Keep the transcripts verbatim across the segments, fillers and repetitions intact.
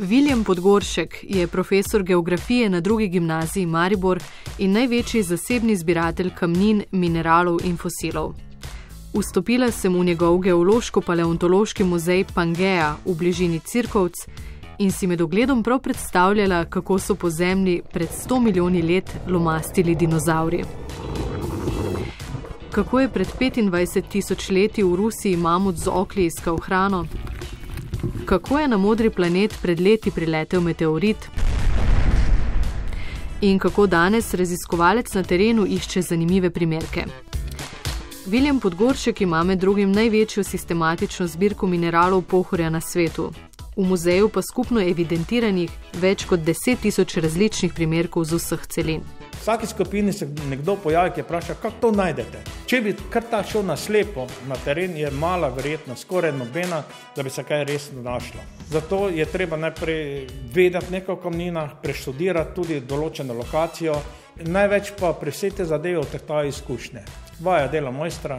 Viljem Podgoršek je profesor geografije na drugi gimnaziji Maribor in največji zasebni zbiratelj kamnin, mineralov in fosilov. Vstopila sem v njegov geološko-paleontološki muzej Pangea v bližini Cirkovc in si med ogledom prav predstavljala, kako so po zemlji pred sto milijoni let lomastili dinozavri. Kako je pred petindvajset tisoč leti v Rusiji mamut z okli iskal hrano? Kako je na modri planet pred leti priletel meteorit? In kako danes raziskovalec na terenu išče zanimive primerke? Viljem Podgoršek ima med drugim največjo sistematično zbirko mineralov pohorja na svetu. V muzeju pa skupno evidentiranih več kot deset tisoč različnih primerkov z vseh celin. V vsaki skupini se nekdo pojavi, ki vpraša, kako to najdete. Če bi kar ta šel na slepo na teren, je mala verjetnost, skoraj nobena, da bi se kaj resno našlo. Zato je treba najprej vedeti nekaj o kamninah, preštudirati tudi določeno lokacijo, največ pa pri vsej te zadeve odtehtajo izkušnje. Vaja dela mojstra.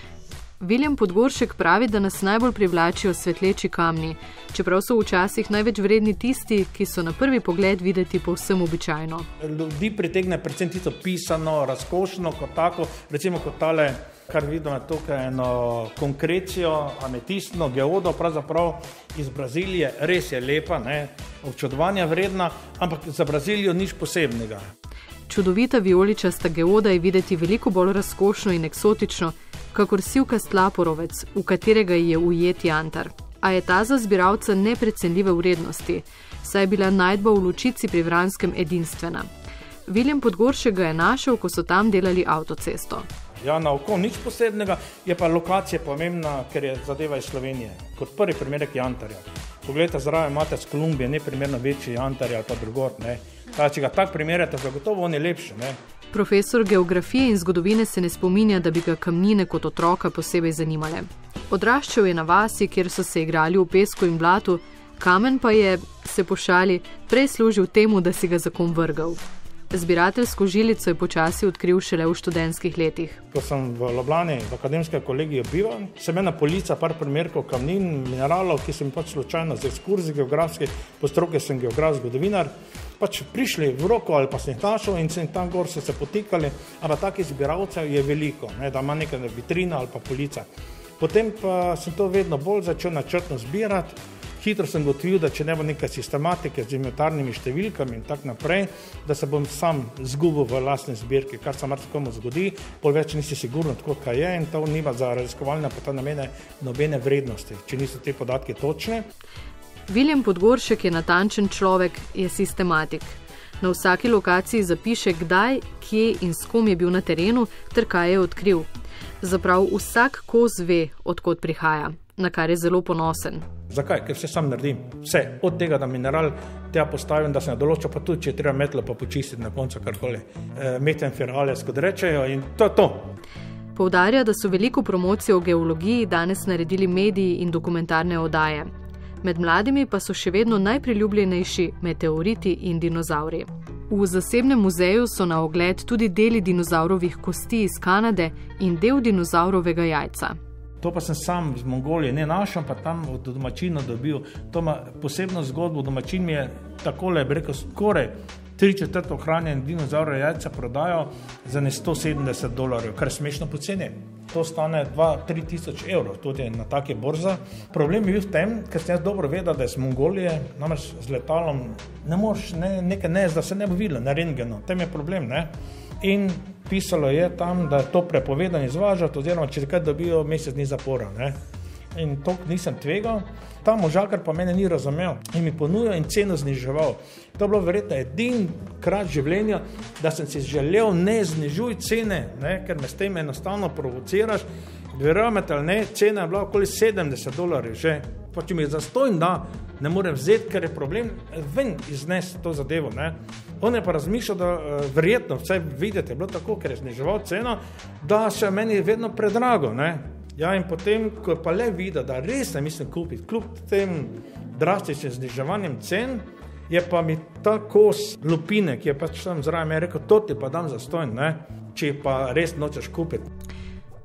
Viljem Podgoršek pravi, da nas najbolj privlačijo svetleči kamni, čeprav so včasih največ vredni tisti, ki so na prvi pogled videti povsem običajno. Ljudi pritegne predvsem tisto pisano, razkošno, kot tako, recimo kot tale, kar vidimo tukaj, eno konkrecijo, ametistno, geodo, pravzaprav iz Brazilije, res je lepa, ne, občudovanja vredna, ampak za Brazilijo nič posebnega. Čudovita vijoličasta geoda je videti veliko bolj razkošno in eksotično, kakor sivkast laporovec, v katerega je ujet jantar. A je ta za zbiralca neprecenljive vrednosti, saj je bila najdba v Lučici pri Vranskem edinstvena. Viljem Podgoršek ga je našel, ko so tam delali avtocesto. Ja, na oko nič posebnega, je pa lokacija pomembna, ker je zadeva iz Slovenije. Kot prvi primerek jantarja. Poglejte, zraven imate z Kolumbije neprimerno večji jantarja ali pa drugod, ne. Ta, če ga tak primerjate, zagotovo on je lepši, ne. Profesor geografije in zgodovine se ne spominja, da bi ga kamnine kot otroka posebej zanimale. Odraščal je na vasi, kjer so se igrali v pesku in blatu, kamen pa je, se pošali, prej služil temu, da si ga za kom vrgal. Zbirateljsko žilico je počasi odkril šele v študentskih letih. Ko sem v Ljubljani v akademskem kolegiju bival, sem ena polica par primerkov kamnin, mineralov, ki sem pač slučajno z ekskurzij geografskih, po stroki sem geograf, zgodovinar, pač prišli v roko ali pa sem jih našel in sem tam gor so se potikali, ampak takih zbiralcev je veliko, ne, da ima neka vitrina ali pa polica. Potem pa sem to vedno bolj začel načrtno zbirati. Hitro sem gotovil, da če ne bo neka sistematike z inventarnimi številkami in tak naprej, da se bom sam zgubil v lastni zbirki, kar se marsikomu zgodi, pol več nisi sigurno tako, kaj je in to nima za raziskovalne pa ta namene nobene vrednosti, če niso te podatke točne. Viljem Podgoršek je natančen človek, je sistematik. Na vsaki lokaciji zapiše, kdaj, kje in s kom je bil na terenu ter kaj je odkril. Zaprav vsak kos ve, od kod prihaja, na kar je zelo ponosen. Zakaj? Ker vse sam naredim. Vse. Od tega, da mineral tega postavim, da se ne določa, pa tudi, če je treba metlo pa počistiti na koncu karkoli. E, metem ferales, kot rečejo, in to je to. Poudarja, da so veliko promocijo o geologiji danes naredili mediji in dokumentarne oddaje. Med mladimi pa so še vedno najpriljubljenejši meteoriti in dinozavri. V zasebnem muzeju so na ogled tudi deli dinozavrovih kosti iz Kanade in del dinozavrovega jajca. To pa sem sam iz Mongolije ne našel, pa tam od domačina dobil. To ima posebno zgodbo. Domačin mi je takole, bi rekel, skoraj tri četrt ohranjen dinozavrove jajca prodajo za ne sto sedemdeset dolarjev, kar je smešno poceni. To stane dva do tri tisoč evrov, tudi na take borza. Problem je bil v tem, ker sem jaz dobro vedel, da je z Mongolije, namreč z letalom, ne moreš ne, nekaj ne, da se ne bo videlo na rentgenu. Tem je problem, ne. In pisalo je tam, da je to prepovedano izvažati, oziroma če kaj dobijo mesec dni zapora, ne. In to nisem tvegal. Ta možakar pa mene ni razumel in mi ponujal in ceno zniževal. To je bilo verjetno edin krat življenja, da sem si želel ne znižuj cene, ne, ker me s tem enostavno provociraš. Verjamete ali ne, cena je bila okoli sedemdeset dolarjev že. Pa če mi je zastojn da, ne morem vzeti, ker je problem ven iznesti to zadevo, ne. On je pa razmišljal, da verjetno, vsaj vidite, je bilo tako, ker je zniževal ceno, da se meni vedno predrago, ne. Ja, in potem, ko pa le videl, da res ne mislim kupiti, kljub tem drastičnim zniževanjem cen, je pa mi ta kos lupine, ki je pač tam zraven, je rekel, to ti pa dam zastojn, ne, če pa res nočeš kupiti.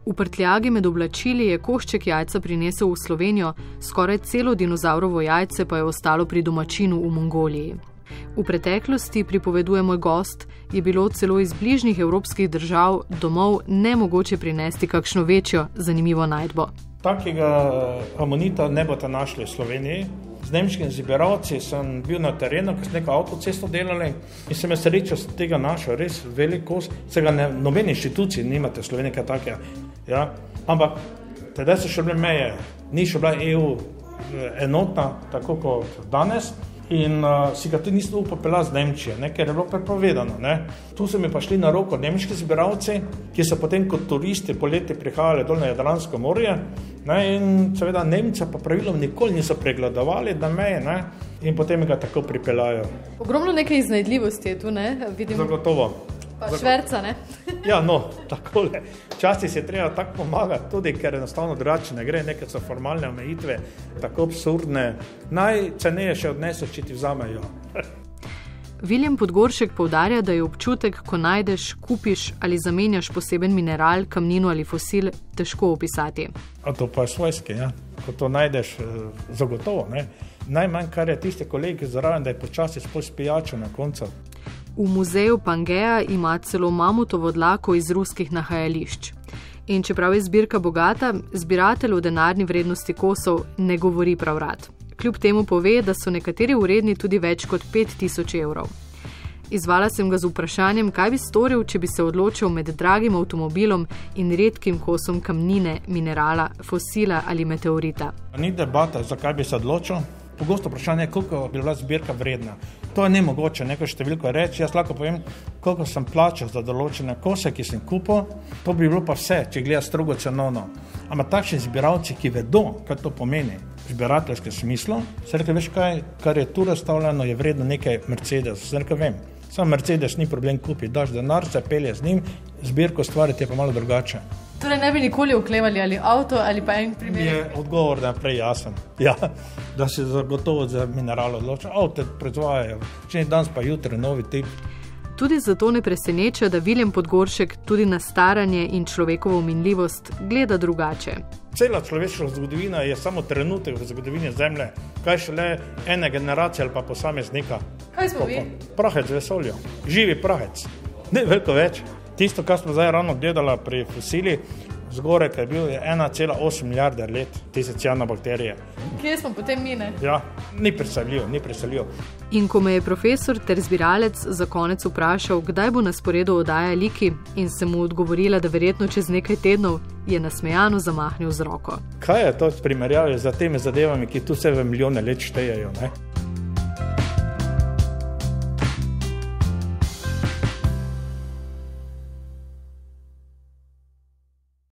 V prtljagi med oblačili je košček jajca prinesel v Slovenijo, skoraj celo dinozavrovo jajce pa je ostalo pri domačinu v Mongoliji. V preteklosti, pripoveduje moj gost, je bilo celo iz bližnjih evropskih držav domov nemogoče prinesti kakšno večjo zanimivo najdbo. Takega amonita ne boste našli v Sloveniji. Z nemškimi zbiralci sem bil na terenu, ko sem neko avtocesto delali in sem je srečo z tega našel, res velik kos. Se ga ne, nobene inštitucije nimate v Sloveniji kaj takega. Ja? Ampak tedaj so še bile meje, ni še bila E U enotna, tako kot danes. In uh, si ga tudi nisem upal peljati z Nemčije, ne, ker je bilo prepovedano. Ne. Tu so mi pa šli na roko nemški zbiralci, ki so potem kot turisti poleti prihajali dol na Jadransko morje, ne, in seveda Nemce pa pravilom nikoli niso pregledovali na meje, ne, in potem ga tako pripeljajo. Ogromno nekaj iznajdljivosti je tu, ne? Vidim. Zagotovo. Pa šverca, ne? Ja, no, takole. Včasih si je treba tako pomagati, tudi ker enostavno drugače ne gre, nekaj so formalne omejitve, tako absurdne. Najceneje še odneseš, če ti vzamejo. Viljem Podgoršek poudarja, da je občutek, ko najdeš, kupiš ali zamenjaš poseben mineral, kamnino ali fosil, težko opisati. A to pa je svojski, ja. Ko to najdeš, zagotovo, ne. Najmanj, kar je tiste kolegi zraven, da je počasi spoj spijačo na koncu. V muzeju Pangeja ima celo mamutovo dlako iz ruskih nahajališč. In čeprav je zbirka bogata, zbiratelj o denarni vrednosti kosov ne govori prav rad. Kljub temu pove, da so nekateri vredni tudi več kot pet tisoč evrov. Izvala sem ga z vprašanjem, kaj bi storil, če bi se odločil med dragim avtomobilom in redkim kosom kamnine, minerala, fosila ali meteorita. Ni debata, zakaj bi se odločil. Pogosto vprašanje je, koliko bi bila zbirka vredna. To je nemogoče, neko številko reči. Jaz lahko povem, koliko sem plačal za določene kose, ki sem kupil. To bi bilo pa vse, če gleda strogo cenovno. Ampak takšni zbiralci, ki vedo, kaj to pomeni v zbirateljskem smislu, se rekel, veš kaj, kar je tu razstavljeno, je vredno nekaj Mercedes. Se rekel, vem, sam Mercedes ni problem kupiti, daš denar, se pelje z njim, zbirko stvariti je pa malo drugače. Torej ne bi nikoli oklevali ali avto ali pa en primer? Je odgovor, da je prej jasen. Ja, da se zagotovo za mineral odloča. Avte proizvajajo, če ni danes pa jutri novi tip. Tudi zato ne preseneča, da Viljem Podgoršek tudi na staranje in človekovo minljivost gleda drugače. Cela človeška zgodovina je samo trenutek v zgodovini Zemlje, kaj šele ene generacije ali pa posameznika. Kaj smo vi? Prahec v vesolju, živi prahec, ne veliko več. Tisto, kar smo zdaj ravno gledala pri fosili, zgore, ki je bil je ena cela osem milijarde let, tiste cianobakterije. Kje smo potem mi, ne? Ja, ni predstavljivo, ni predstavljivo. In ko me je profesor ter zbiralec za konec vprašal, kdaj bo na sporedu oddaja Liki, in sem mu odgovorila, da verjetno čez nekaj tednov, je nasmejano zamahnil z roko. Kaj je to v primerjavi z temi zadevami, ki tu se v milijone let štejejo, ne?